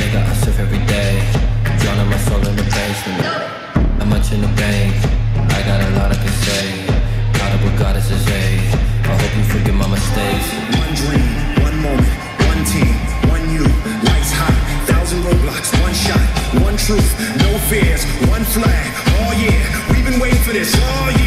nigga, I surf every day. Drowning my soul in the basement. How much in the bank? I got a lot I can say. Proud of what goddess is a. I hope you forgive my mistakes. One dream, one moment, one team, one you. Lights hot, 1,000 roadblocks, one shot, one truth, no fears, one flag. Oh yeah, we've been waiting for this all year.